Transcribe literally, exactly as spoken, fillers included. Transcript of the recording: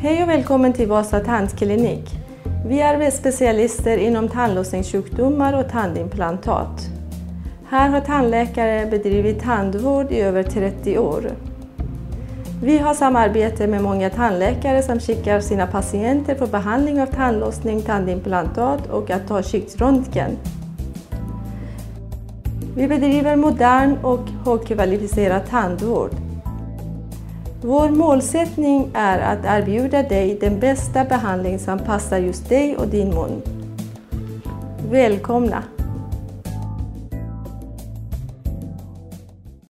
Hej och välkommen till Vasa tandklinik. Vi är specialister inom tandlossningssjukdomar och tandimplantat. Här har tandläkare bedrivit tandvård i över trettio år. Vi har samarbete med många tandläkare som skickar sina patienter för behandling av tandlossning, tandimplantat och att ta skiktröntgen. Vi bedriver modern och högkvalificerad tandvård. Vår målsättning är att erbjuda dig den bästa behandling som passar just dig och din mun. Välkomna!